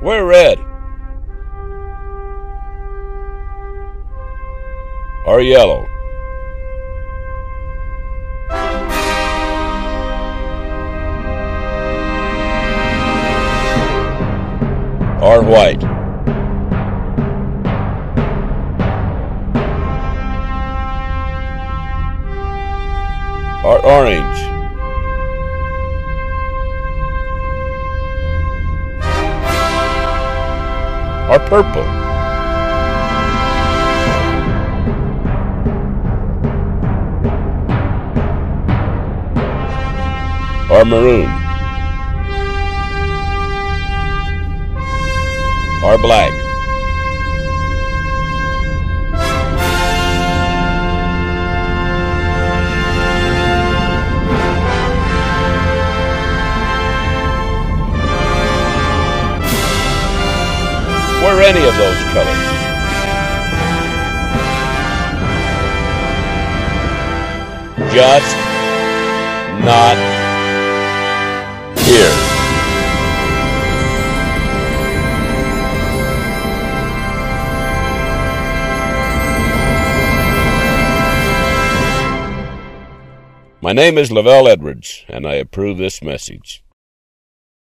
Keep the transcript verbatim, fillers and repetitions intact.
We're red. Are yellow. Are white. Are orange. Are purple. Are maroon. Are black. Were any of those colors? Just not here. My name is Lavell Edwards, and I approve this message.